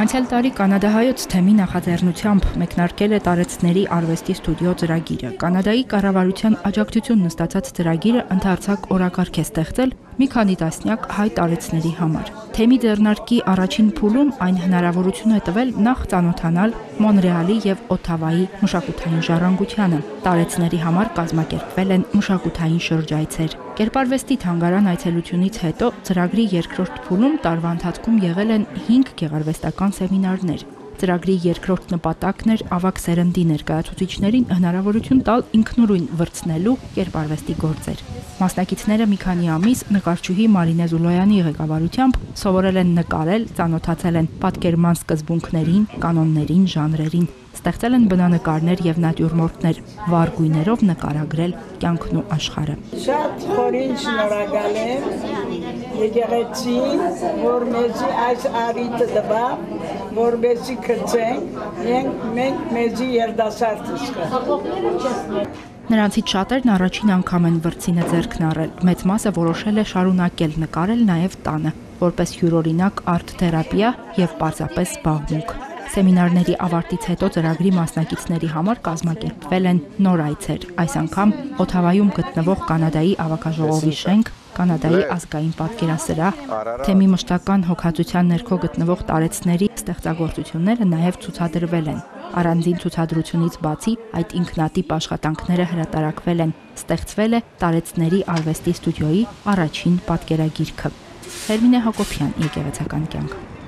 Անցյալ տարի կանադահայոց թեմի նախաձեռնությամբ մեկնարկել է տարեցների արվեստի ստուդիո ծրագիրը։ Կանադայի կառավարության աջակցությունն ստացած ծրագիրը ընդարձակ օրակարգ է ստեղծել մի քանի տասնյակ հայ տարեցների համար։ Թեմի ձեռնարկի առաջին փուլում այն հնարավորություն է տվել նախ ծանոթանալ Մոնրեալի եւ Օթավայի մշակութային ժառանգությանը։ Տարեցների համար կազմակերպվել են մշակութային շրջայցեր։ Կերպարվեստի թանգարան այցելությունից հետո ծրագրի երկրորդ փուլում տարվա ընթացքում եղել են 5 գեղարվեստական սեմինարներ։ Ծրագրի երկրորդ նպատակն էր ավագ սերնդի ներկայացուցիչներին հնարավորություն տալ ինքնուրույն վրձնելու կերպարվեստի գործեր։ Մասնակիցները մի քանի ամիս նկարչուհի Մարինե Զուլոյանի ղեկավարությամբ սովորել են նկարել, ծանոթացել են պատկերման սկզբունքներին, կանոններին, ժանրերին, ստեղծել են բնանկարներ եւ նատյուրմորտներ, վառ գույներով նկարագրել կյանքն ու աշխարհը։ Շատ խորին շնորհակալ եմ եկեղեցին, որ մեզի այս առիթը տվա, որպեսզի քրծենք, մենք մեզի երդասարդ զգանք։ Նրանցից շատերն առաջին անգամ են վրձինը ձեռքն առել։ Մեծ մասը որոշել է շարունակել նկարել նաև տանը, որպես յուրօրինակ արտ-թերապիա եւ պարզապես զբաղմունք։ Սեմինարների ավարտից հետո ծրագրի մասնակիցների համար կազմակերպվել են նոր այցեր, այս անգամ Օթավայում գտնվող Կանադայի ավագաժողովի շենք, Կանադայի ազգային պատկերասրահ, թեմի մշտական հոգացության ներքո գտնվող տարեցների ստեղծագործությունները նաև ցուցադրվել են։ Առանձին ցուցադրությունից բացի այդ ինքնատիպ աշխատանքները հրատարակվել են, ստեղծվել է տարեցների արվեստի ստուդիոյի առաջին պատկերագիրքը։ Հերմինե Հակոբյան, եկեղեցական կյանք։